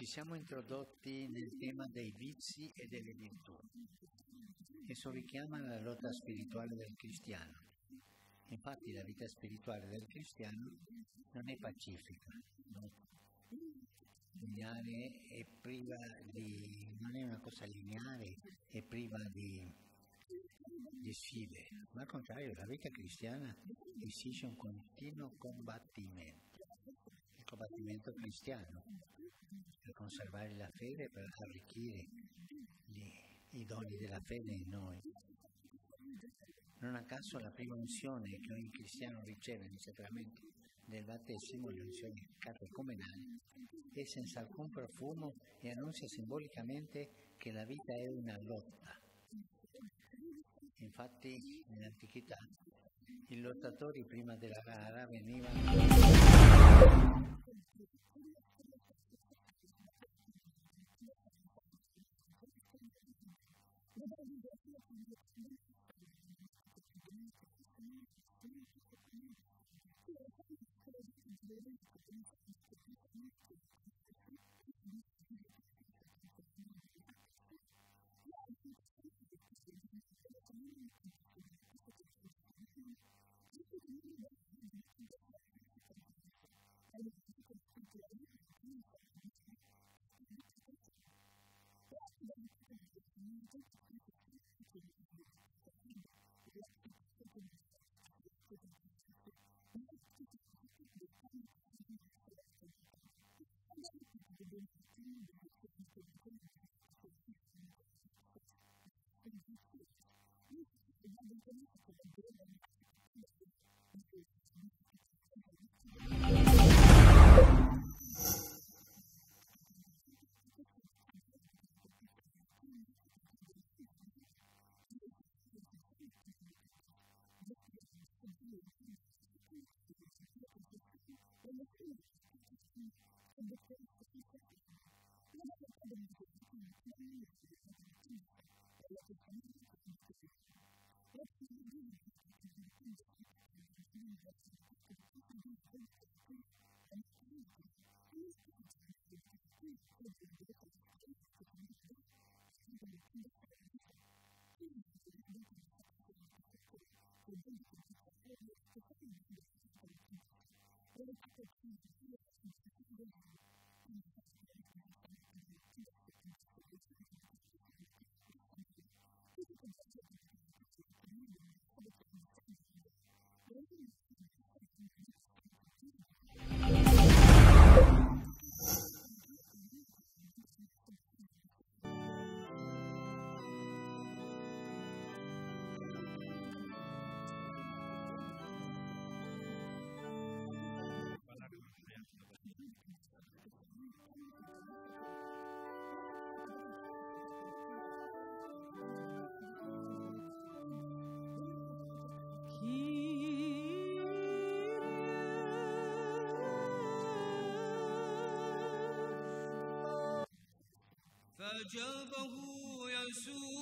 siamo introdotti nel tema dei vizi e delle virtù. Esso richiama la lotta spirituale del cristiano. Infatti la vita spirituale del cristiano non è pacifica, no? Lineare, è priva di, non è una cosa lineare, è priva di sfide, ma al contrario la vita cristiana esige un continuo combattimento, il combattimento cristiano per conservare la fede, per arricchire i doni della fede in noi. Non a caso la prima unzione che ogni cristiano riceve nei sacramenti del battesimo, l'unzione catecumenale, è senza alcun profumo e annuncia simbolicamente che la vita è una lotta. Infatti nell'antichità i lottatori prima della gara venivano فأجابه يسوع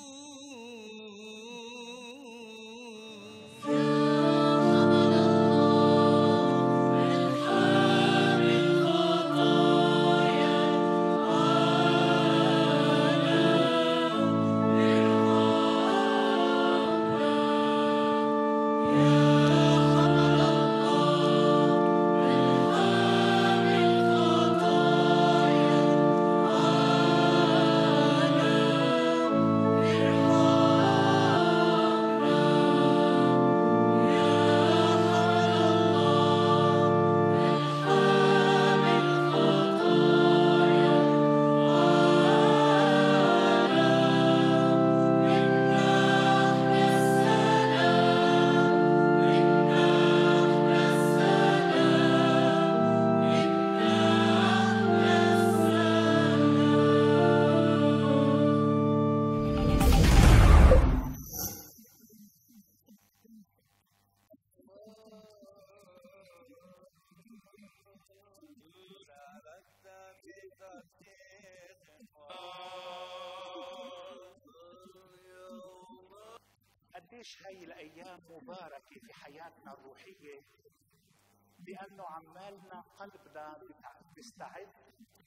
قديش هاي الأيام مباركة في حياتنا الروحية، لأنه عمالنا قلبنا بيستعد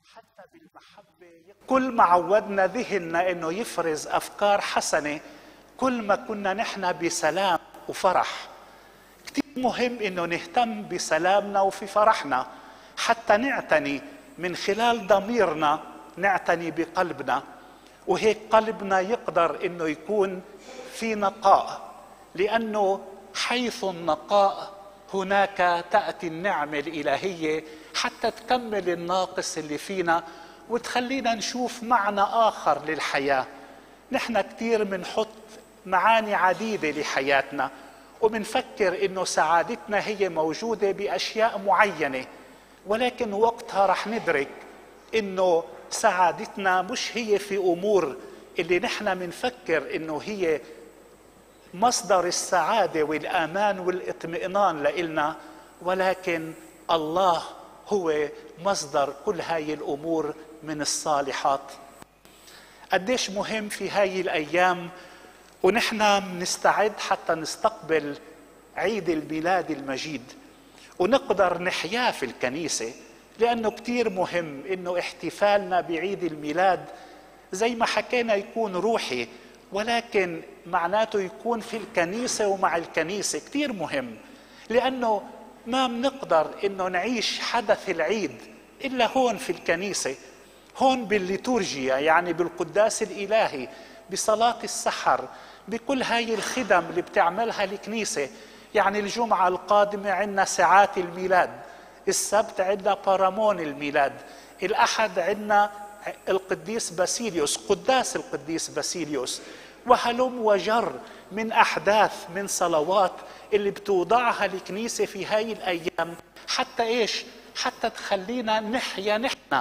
حتى بالمحبة كل ما عودنا ذهننا إنه يفرز أفكار حسنة كل ما كنا نحن بسلام وفرح. كتير مهم إنه نهتم بسلامنا وفي فرحنا حتى نعتني من خلال ضميرنا، نعتني بقلبنا، وهيك قلبنا يقدر إنه يكون في نقاء، لأنه حيث النقاء هناك تأتي النعمة الإلهية حتى تكمل الناقص اللي فينا وتخلينا نشوف معنى آخر للحياة. نحن كتير منحط معاني عديدة لحياتنا ومنفكر إنه سعادتنا هي موجودة بأشياء معينة، ولكن وقتها رح ندرك إنه سعادتنا مش هي في أمور اللي نحن منفكر إنه هي مصدر السعادة والأمان والاطمئنان لإلنا، ولكن الله هو مصدر كل هاي الأمور من الصالحات. قديش مهم في هاي الأيام ونحن نستعد حتى نستقبل عيد الميلاد المجيد ونقدر نحياه في الكنيسة، لأنه كتير مهم إنه احتفالنا بعيد الميلاد زي ما حكينا يكون روحي، ولكن معناته يكون في الكنيسة ومع الكنيسة. كتير مهم لأنه ما بنقدر إنه نعيش حدث العيد إلا هون في الكنيسة، هون بالليتورجيا، يعني بالقداس الإلهي، بصلاة السحر، بكل هاي الخدم اللي بتعملها الكنيسة. يعني الجمعة القادمة عندنا ساعات الميلاد، السبت عندنا بارامون الميلاد، الأحد عندنا القديس باسيليوس، قداس القديس باسيليوس، وهلم وجر من أحداث من صلوات اللي بتوضعها الكنيسة في هاي الأيام حتى إيش؟ حتى تخلينا نحيا نحن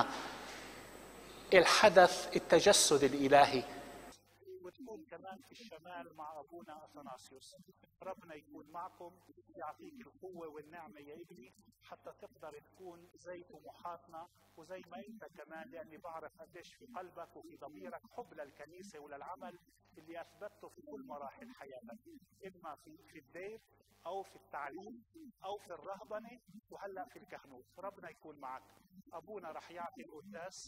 الحدث التجسد الإلهي. وتكون كمان في الشمال مع أبونا أثناسيوس. ربنا يكون معكم، يعطيك القوة والنعمة يا ابني حتى تقدر تكون زي طموحاتنا وزي ما انت كمان، لاني بعرف قديش في قلبك وفي ضميرك حب للكنيسة وللعمل اللي اثبته في كل مراحل حياتك، اما في الدير او في التعليم او في الرهبنة وهلا في الكهنوت. ربنا يكون معك. ابونا رح يعطي القداس.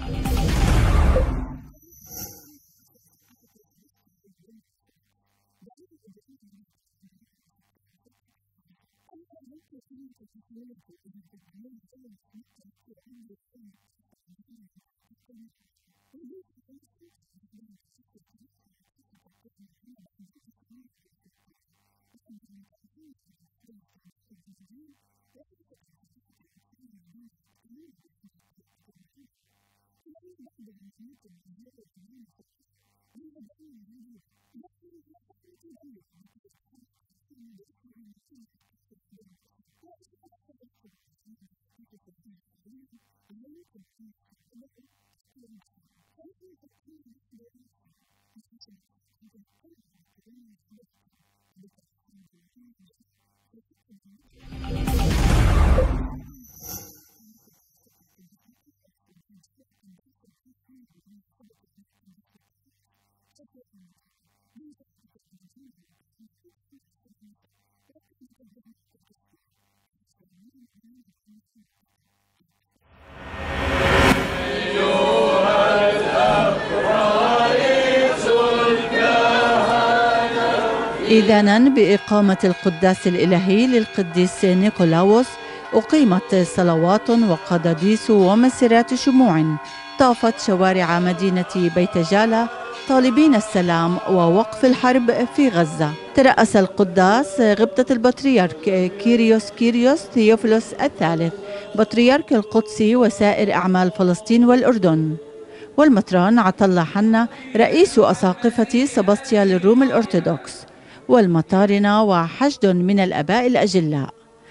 إذانا بإقامة القداس الإلهي للقديس نيقولاوس أقيمت صلوات وقداديس ومسيرات شموع طافت شوارع مدينة بيت جالة طالبين السلام ووقف الحرب في غزة. ترأس القداس غبطة البطريرك كيريوس ثيوفيلوس الثالث بطريرك القدس وسائر أعمال فلسطين والأردن، والمطران عطلة حنا رئيس أساقفة سباسطيا للروم الأرثوذكس، والمطارنة وحشد من الآباء الأجلاء،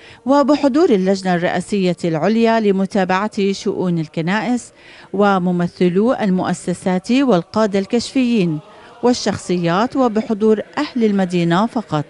وبحضور اللجنة الرئاسية العليا لمتابعة شؤون الكنائس وممثلو المؤسسات والقادة الكشفيين والشخصيات، وبحضور أهل المدينة فقط.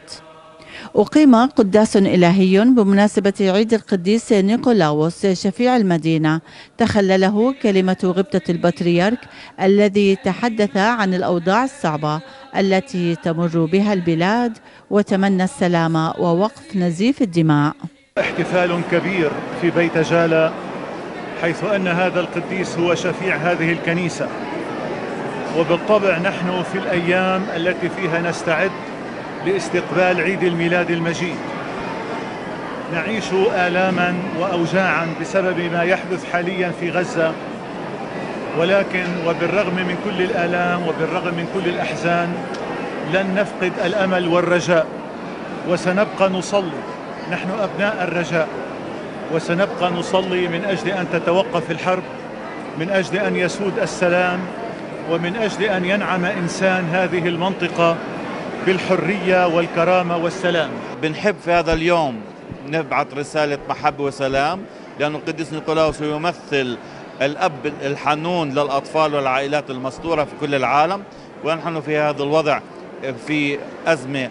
أقيم قداس إلهي بمناسبة عيد القديس نيقولاوس شفيع المدينة تخلله كلمة غبطة البطريرك الذي تحدث عن الأوضاع الصعبة التي تمر بها البلاد وتمنى السلام ووقف نزيف الدماء. احتفال كبير في بيت جالة حيث أن هذا القديس هو شفيع هذه الكنيسة. وبالطبع نحن في الأيام التي فيها نستعد لاستقبال عيد الميلاد المجيد نعيش آلاما وأوجاعا بسبب ما يحدث حاليا في غزة، ولكن وبالرغم من كل الآلام وبالرغم من كل الأحزان لن نفقد الأمل والرجاء، وسنبقى نصلي. نحن أبناء الرجاء، وسنبقى نصلي من أجل أن تتوقف الحرب، من أجل أن يسود السلام، ومن أجل أن ينعم إنسان هذه المنطقة بالحرية والكرامة والسلام. بنحب في هذا اليوم نبعث رسالة محبة وسلام، لأن القديس نيقولاوس يمثل الأب الحنون للأطفال والعائلات المستورة في كل العالم. ونحن في هذا الوضع في أزمة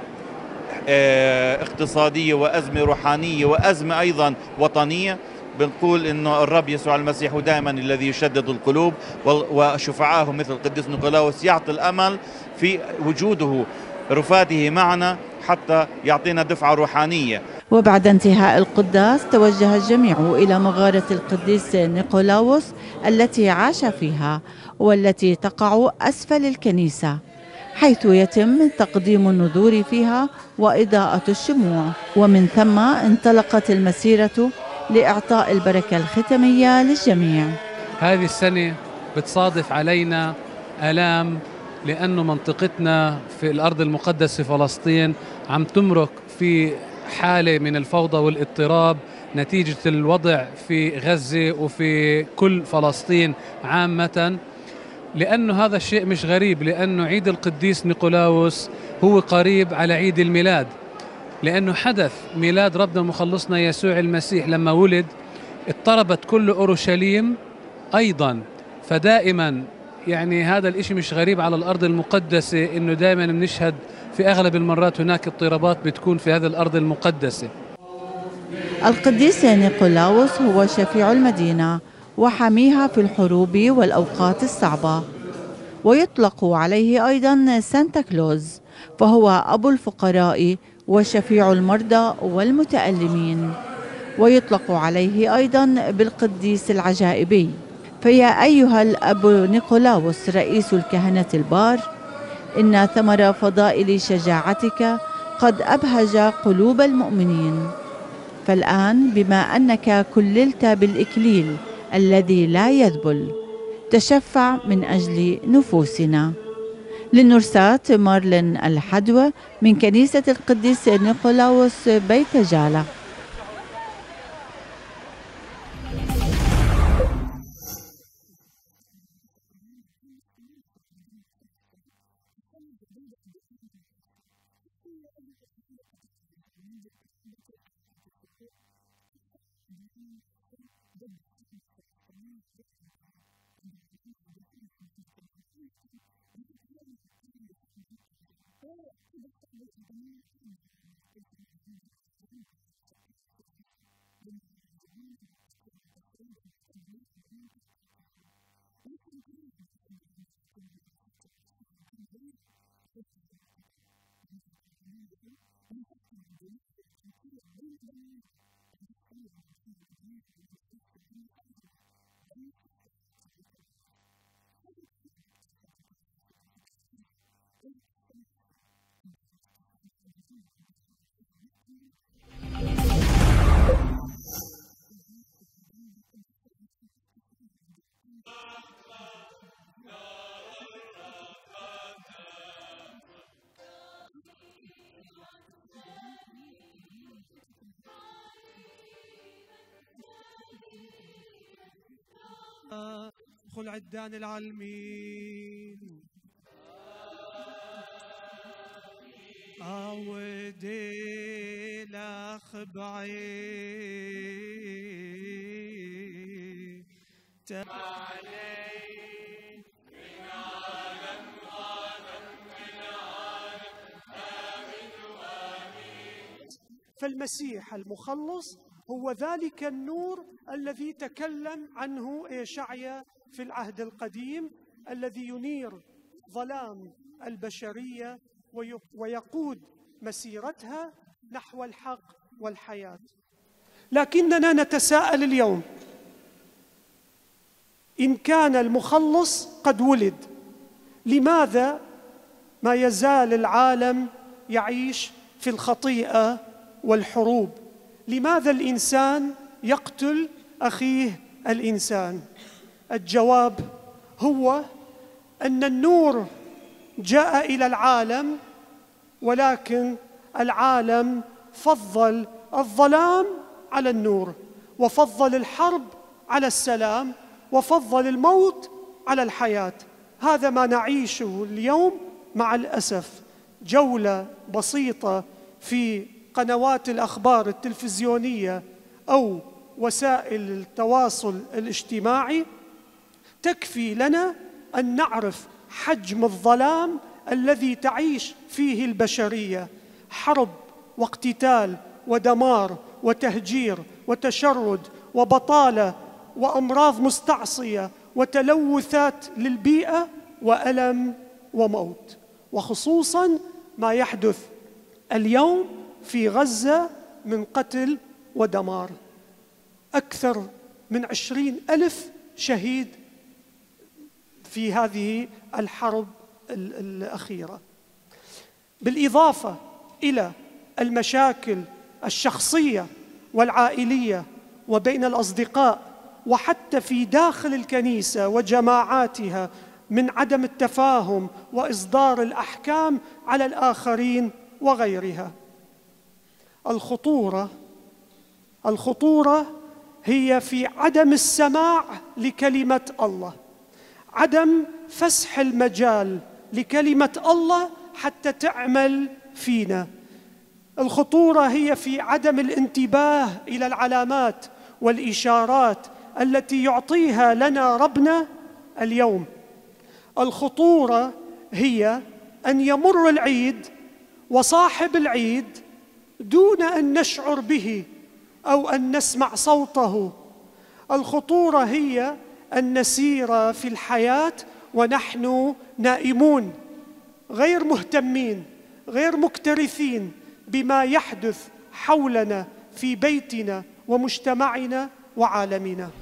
اقتصادية وأزمة روحانية وأزمة أيضا وطنية. بنقول إنه الرب يسوع المسيح دائما الذي يشدد القلوب، وشفعائه مثل القديس نيقولاوس يعطي الأمل في وجوده رفاته معنا حتى يعطينا دفعة روحانية. وبعد انتهاء القداس توجه الجميع إلى مغارة القديس نيقولاوس التي عاش فيها، والتي تقع أسفل الكنيسة، حيث يتم تقديم النذور فيها وإضاءة الشموع. ومن ثم انطلقت المسيرة لإعطاء البركة الختمية للجميع. هذه السنة بتصادف علينا آلام، لأنه منطقتنا في الأرض المقدسة فلسطين عم تمرق في حالة من الفوضى والاضطراب نتيجة الوضع في غزة وفي كل فلسطين عامة. لأنه هذا الشيء مش غريب، لأنه عيد القديس نيقولاوس هو قريب على عيد الميلاد، لأنه حدث ميلاد ربنا مخلصنا يسوع المسيح. لما ولد اضطربت كل أورشليم أيضا، فدائما يعني هذا الإشي مش غريب على الأرض المقدسة، إنه دائما بنشهد في أغلب المرات هناك اضطرابات بتكون في هذه الأرض المقدسة. القديس نيقولاوس هو شفيع المدينة وحاميها في الحروب والأوقات الصعبة، ويطلق عليه أيضا سانتا كلوز، فهو أبو الفقراء وشفيع المرضى والمتألمين، ويطلق عليه أيضا بالقديس العجائبي. فيا أيها الأب نيقولاوس رئيس الكهنة البار، إن ثمر فضائل شجاعتك قد أبهج قلوب المؤمنين. فالآن بما أنك كللت بالإكليل الذي لا يذبل، تشفع من أجل نفوسنا. للنرسات مارلين الحدوى من كنيسة القديس نيقولاوس بيت جالة. خل عدان العالمين عودي لاخ بعيد فالمسيح المخلص هو ذلك النور الذي تكلم عنه إشعيا في العهد القديم، الذي ينير ظلام البشرية ويقود مسيرتها نحو الحق والحياة. لكننا نتساءل اليوم، إن كان المخلص قد ولد، لماذا ما يزال العالم يعيش في الخطيئة والحروب؟ لماذا الإنسان يقتل أخيه الإنسان؟ الجواب هو أن النور جاء إلى العالم، ولكن العالم فضل الظلام على النور، وفضل الحرب على السلام، وفضل الموت على الحياة. هذا ما نعيشه اليوم مع الأسف. جولة بسيطة في قنوات الأخبار التلفزيونية أو وسائل التواصل الاجتماعي تكفي لنا أن نعرف حجم الظلام الذي تعيش فيه البشرية. حرب واقتتال ودمار وتهجير وتشرد وبطالة وأمراض مستعصية وتلوثات للبيئة وألم وموت، وخصوصاً ما يحدث اليوم في غزة من قتل ودمار. أكثر من 20,000 شهيد في هذه الحرب الأخيرة، بالإضافة إلى المشاكل الشخصية والعائلية وبين الأصدقاء وحتى في داخل الكنيسة وجماعاتها من عدم التفاهم وإصدار الأحكام على الآخرين وغيرها. الخطورة هي في عدم السماع لكلمة الله، عدم فسح المجال لكلمة الله حتى تعمل فينا. الخطورة هي في عدم الانتباه إلى العلامات والإشارات التي يعطيها لنا ربنا اليوم. الخطورة هي أن يمر العيد وصاحب العيد دون أن نشعر به أو أن نسمع صوته. الخطورة هي أن نسير في الحياة ونحن نائمون، غير مهتمين، غير مكترثين بما يحدث حولنا في بيتنا ومجتمعنا وعالمنا.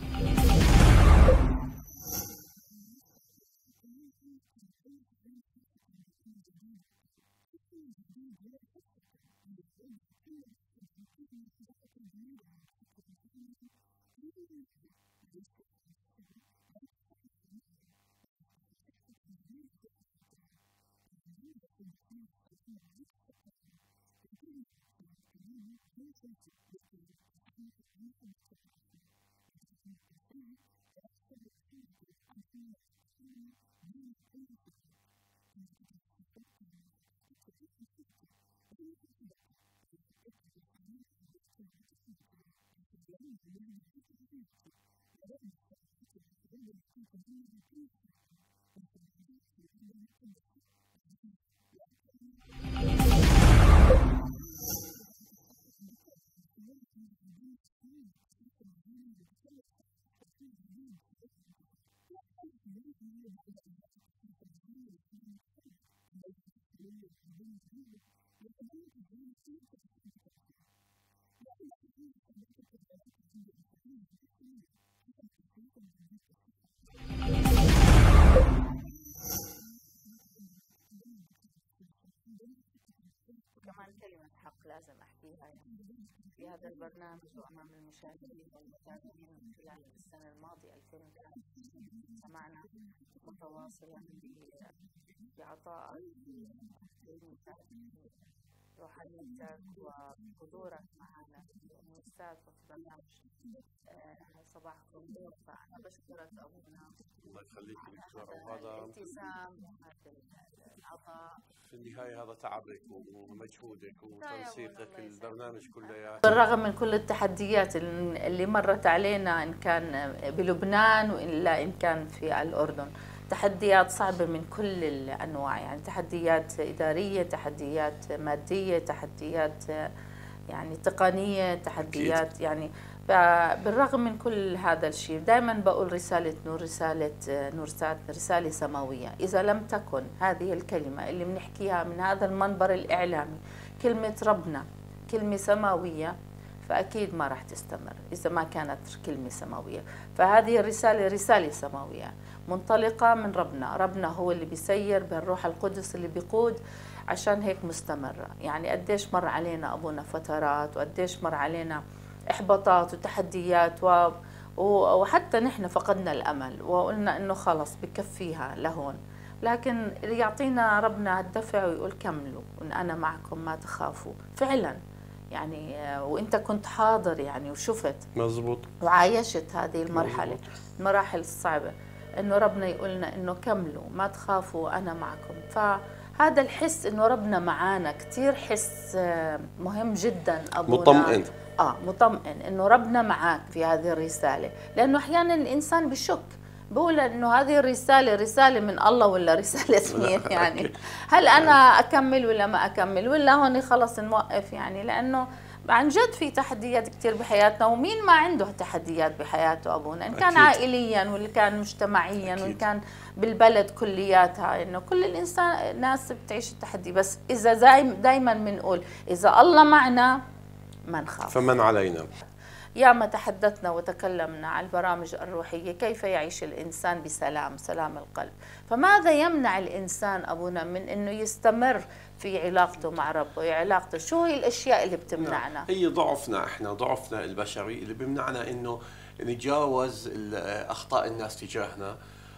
كمان كلمة حق لازم أحكيها في هذا البرنامج وأمام المشاهدين والمتابعين. من خلال السنة الماضية 2023 سمعنا متواصلا بعطاء روحانيتك وحضورك معنا ومستاذ في برنامج صباحكم نور. فأنا بشكرك أبونا. الله يخليك دكتور. وهذا الالتزام وهذا العطاء في النهاية هذا تعبك ومجهودك وتنسيقك البرنامج كله. بالرغم من كل التحديات اللي مرت علينا إن كان بلبنان وإلا إن كان في الأردن، تحديات صعبة من كل الأنواع، يعني تحديات إدارية، تحديات مادية، تحديات يعني تقنية، تحديات أكيد. يعني بالرغم من كل هذا الشيء دائما بقول رسالة نور، رسالة نورسات، رسالة سماوية. إذا لم تكن هذه الكلمة اللي بنحكيها من هذا المنبر الإعلامي كلمة ربنا كلمة سماوية، فأكيد ما راح تستمر إذا ما كانت كلمة سماوية. فهذه الرسالة رسالة سماوية منطلقة من ربنا. ربنا هو اللي بيسير بالروح القدس اللي بيقود، عشان هيك مستمرة. يعني قديش مر علينا أبونا فترات، وقديش مر علينا إحباطات وتحديات وحتى نحن فقدنا الأمل وقلنا إنه خلص بكفيها لهون، لكن يعطينا ربنا الدفع ويقول كملوا وإن أنا معكم ما تخافوا. فعلا يعني وإنت كنت حاضر يعني وشفت مزبوط وعايشت هذه المراحل الصعبة، إنه ربنا يقولنا إنه كملوا ما تخافوا أنا معكم. فهذا الحس إنه ربنا معانا كتير حس مهم جدا أبونا. مطمئن. مطمئن إنه ربنا معك في هذه الرسالة، لأنه أحيانا الإنسان بشك بقول إنه هذه الرسالة رسالة من الله ولا رسالة مين يعني، هل أنا أكمل ولا ما أكمل، ولا هون خلص نوقف يعني. لأنه عن جد في تحديات كتير بحياتنا، ومين ما عنده تحديات بحياته أبونا، إن كان عائليا ولا كان مجتمعيا ولا كان بالبلد كلياتها، إنه كل الإنسان ناس بتعيش التحدي. بس إذا دايما بنقول إذا الله معنا ما نخاف فمن علينا. ياما تحدثنا وتكلمنا عن البرامج الروحية، كيف يعيش الإنسان بسلام، سلام القلب. فماذا يمنع الإنسان أبونا من أنه يستمر في علاقته مع ربه، علاقته؟ شو هي الأشياء اللي بتمنعنا؟ هي ضعفنا، إحنا ضعفنا البشري اللي بيمنعنا أنه نتجاوز أخطاء الناس تجاهنا.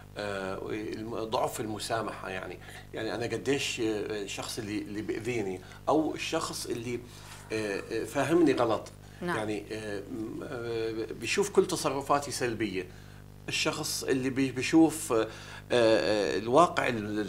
ضعف المسامحة يعني أنا قديش الشخص اللي بيأذيني أو الشخص اللي فاهمني غلط، نعم. يعني بيشوف كل تصرفاتي سلبية. الشخص اللي بيشوف الواقع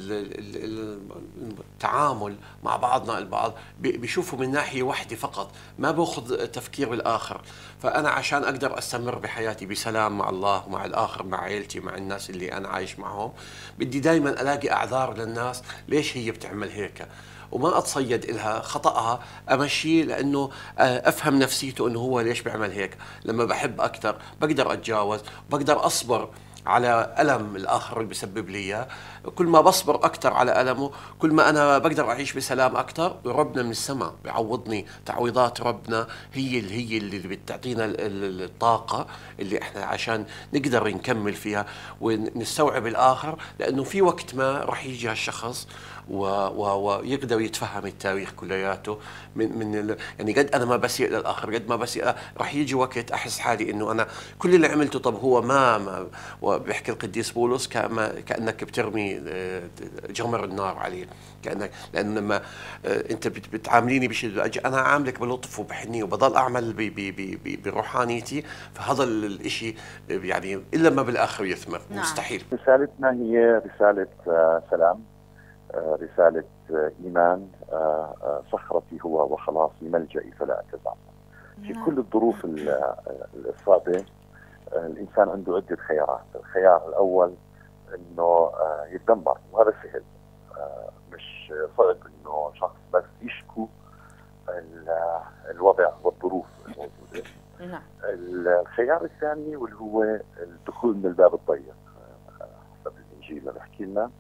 التعامل مع بعضنا البعض بيشوفه من ناحية واحدة فقط، ما باخذ تفكير الآخر. فأنا عشان أقدر أستمر بحياتي بسلام مع الله ومع الآخر، مع عائلتي، مع الناس اللي أنا عايش معهم، بدي دايما ألاقي أعذار للناس ليش هي بتعمل هيك، وما أتصيد إلها خطأها، أمشيه لأنه أفهم نفسيته إنه هو ليش بيعمل هيك. لما بحب أكثر بقدر أتجاوز، بقدر أصبر على ألم الآخر اللي بيسبب لي إياه. كل ما بصبر أكثر على ألمه كل ما أنا بقدر أعيش بسلام أكثر. وربنا من السماء بيعوضني تعويضات. ربنا هي اللي بتعطينا الطاقة اللي إحنا عشان نقدر نكمل فيها ونستوعب الآخر، لأنه في وقت ما رح يجي هالشخص ويقدر يتفهم التاريخ كلياته من يعني قد انا ما بسيء للاخر، قد ما بسيء رح يجي وقت احس حالي انه انا كل اللي عملته طب هو ما وبيحكي القديس بولس كانك بترمي جمر النار عليه، كانك لانه لما انت بتعامليني بشيء انا عاملك بلطف وبحنيه وبضل اعمل بروحانيتي، فهذا الشيء يعني الا ما بالاخر يثمر. نعم. مستحيل. رسالتنا هي رساله سلام، رسالة إيمان. صخرتي هو وخلاصي ملجئي فلا أتزعزع. في كل الظروف الصعبة الإنسان عنده عدة خيارات. الخيار الأول إنه يتدمر، وهذا سهل، مش صعب إنه شخص بس يشكو الوضع والظروف الموجودة. الخيار الثاني واللي هو الدخول من الباب الضيق حسب الإنجيل اللي بحكي لنا،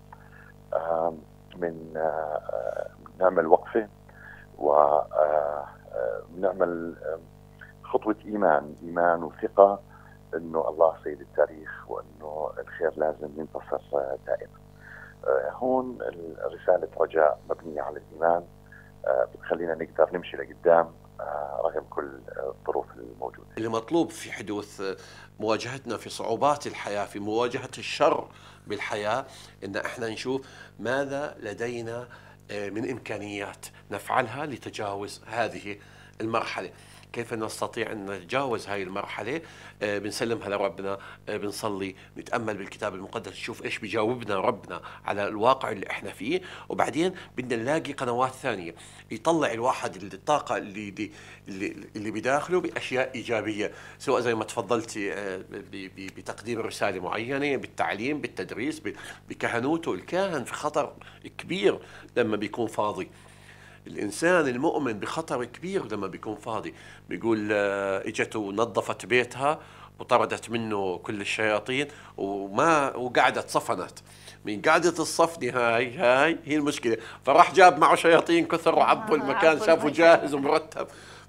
من نعمل وقفة ونعمل خطوة إيمان وثقة إنه الله سيد التاريخ وإنه الخير لازم ينتصر دائما. هون رسالة رجاء مبنية على الإيمان بتخلينا نقدر نمشي لقدام رغم كل الظروف الموجودة. اللي مطلوب في حدوث مواجهتنا في صعوبات الحياة، في مواجهة الشر بالحياة، إن احنا نشوف ماذا لدينا من إمكانيات نفعلها لتجاوز هذه المرحلة. كيف نستطيع أن نتجاوز هاي المرحلة؟ بنسلمها لربنا، بنصلي، نتأمل بالكتاب المقدس، نشوف إيش بيجاوبنا ربنا على الواقع اللي إحنا فيه، وبعدين بدنا نلاقي قنوات ثانية يطلع الواحد الطاقة اللي بداخله بأشياء إيجابية، سواء زي ما تفضلتي بتقديم رسالة معينة، بالتعليم، بالتدريس، بكهنوته. الكاهن في خطر كبير لما بيكون فاضي. الإنسان المؤمن بخطر كبير لما بيكون فاضي. بيقول اجت ونظفت بيتها وطردت منه كل الشياطين وقعدت صفنت. من قعدة الصفن هاي هي المشكلة. فراح جاب معه شياطين كثر وعبوا المكان، شافوا جاهز ومرتب.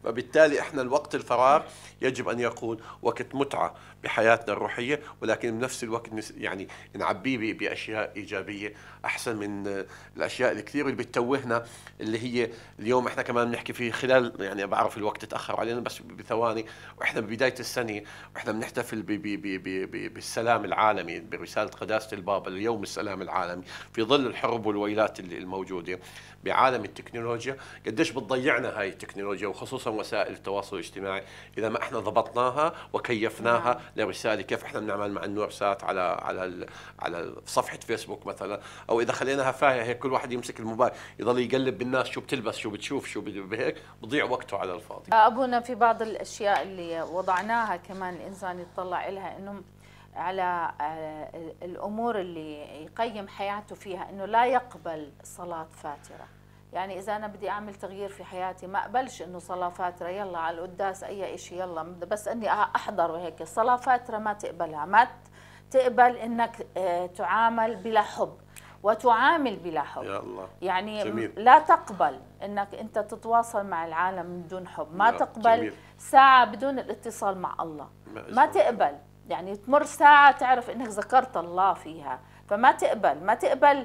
فبالتالي احنا الوقت الفراغ يجب ان يكون وقت متعه بحياتنا الروحيه، ولكن بنفس الوقت يعني نعبيه باشياء ايجابيه احسن من الاشياء الكثيره اللي بتتوهنا، اللي هي اليوم احنا كمان بنحكي فيه خلال، يعني بعرف الوقت تاخر علينا بس بثواني، واحنا ببدايه السنه واحنا بنحتفل بالسلام العالمي برساله قداسه البابا ليوم السلام العالمي في ظل الحروب والويلات الموجوده بعالم التكنولوجيا. قديش بتضيعنا هاي التكنولوجيا وخصوصا وسائل التواصل الاجتماعي اذا ما احنا ضبطناها وكيفناها لرساله. كيف احنا بنعمل مع النور سات على صفحه فيسبوك مثلا، او اذا خليناها فاهيه هيك كل واحد يمسك الموبايل يضل يقلب بالناس شو بتلبس شو بتشوف شو بهيك، بضيع وقته على الفاضي. ابونا في بعض الاشياء اللي وضعناها كمان الانسان يتطلع لها، انه على الامور اللي يقيم حياته فيها، انه لا يقبل صلاه فاتره. يعني اذا انا بدي اعمل تغيير في حياتي ما اقبلش انه صلاه فاتره يلا على القداس اي شيء يلا بس اني احضر وهيك. الصلاه فاتره ما تقبلها، ما تقبل انك تعامل بلا حب وتعامل بلا حب. يا الله. يعني جميل. لا تقبل انك انت تتواصل مع العالم من دون حب، ما تقبل جميل. ساعه بدون الاتصال مع الله، ما تقبل. يعني تمر ساعه تعرف انك ذكرت الله فيها، فما تقبل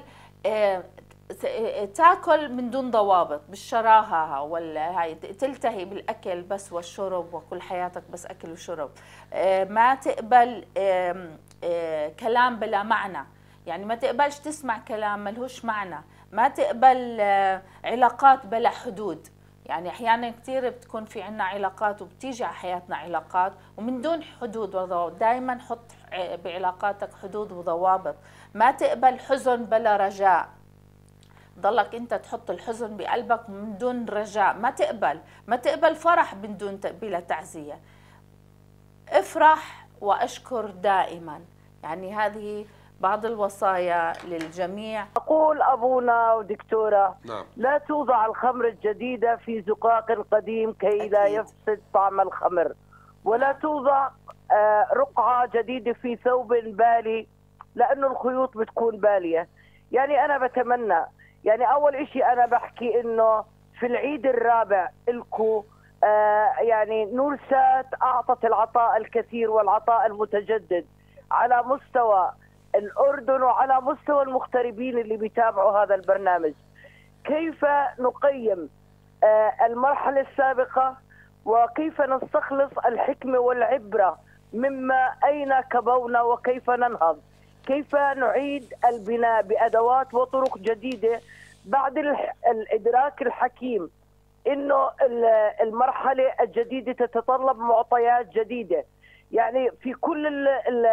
تاكل من دون ضوابط بالشراهه، ولا هاي تلتهي بالاكل بس والشرب وكل حياتك بس اكل وشرب. ما تقبل كلام بلا معنى، يعني ما تقبلش تسمع كلام ملهوش معنى. ما تقبل علاقات بلا حدود، يعني احيانا كثير بتكون في عنا علاقات وبتيجي على حياتنا علاقات ومن دون حدود وضوابط. دائما حط بعلاقاتك حدود وضوابط. ما تقبل حزن بلا رجاء، ضلك انت تحط الحزن بقلبك من دون رجاء. ما تقبل فرح من دون بلا تعزية. افرح واشكر دائما. يعني هذه بعض الوصايا للجميع. أقول أبونا ودكتورة، نعم. لا توضع الخمر الجديدة في زقاق قديم كي لا يفسد طعم الخمر، ولا توضع رقعة جديدة في ثوب بالي لأنه الخيوط بتكون بالية. يعني أنا بتمنى، يعني أول إشي أنا بحكي إنه في العيد الرابع إلكو يعني نورسات أعطت العطاء الكثير والعطاء المتجدد على مستوى الأردن وعلى مستوى المغتربين اللي بيتابعوا هذا البرنامج. كيف نقيم المرحلة السابقة وكيف نستخلص الحكمة والعبرة مما أين كبونا وكيف ننهض، كيف نعيد البناء بأدوات وطرق جديدة بعد الإدراك الحكيم إنه المرحلة الجديدة تتطلب معطيات جديدة. يعني في كل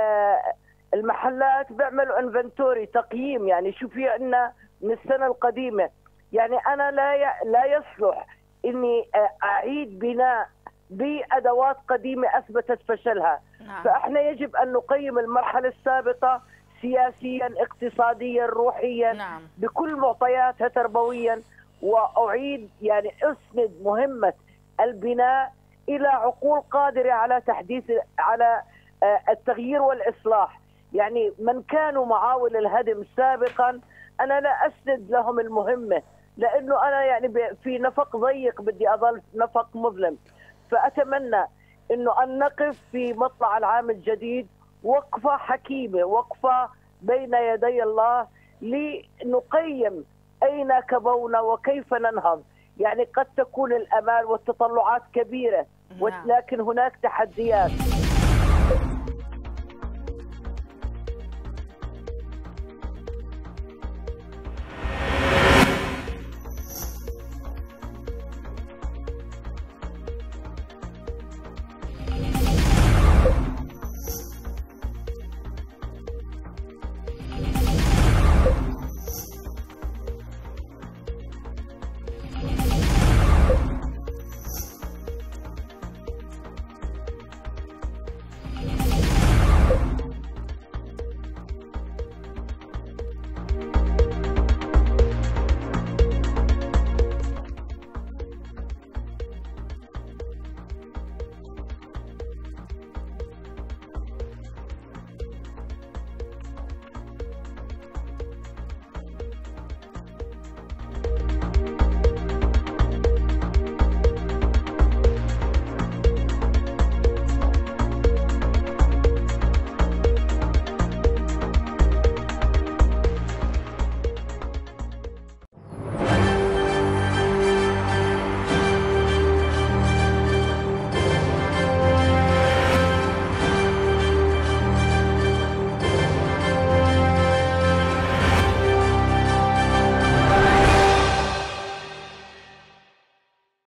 المحلات بيعملوا انفنتوري تقييم، يعني شو في عندنا من السنة القديمة. يعني أنا لا يصلح إني أعيد بناء بأدوات قديمة أثبتت فشلها. فإحنا يجب أن نقيم المرحلة السابقة سياسيا اقتصاديا روحيا بكل معطياتها تربويا، وأعيد يعني أسند مهمة البناء إلى عقول قادرة على تحديث على التغيير والإصلاح. يعني من كانوا معاول الهدم سابقا أنا لا أسند لهم المهمة، لأنه أنا يعني في نفق ضيق بدي أظل نفق مظلم. فأتمنى أنه أن نقف في مطلع العام الجديد وقفة حكيمة، وقفة بين يدي الله لنقيم أين كبونا وكيف ننهض. يعني قد تكون الأمال والتطلعات كبيرة، ولكن هناك تحديات.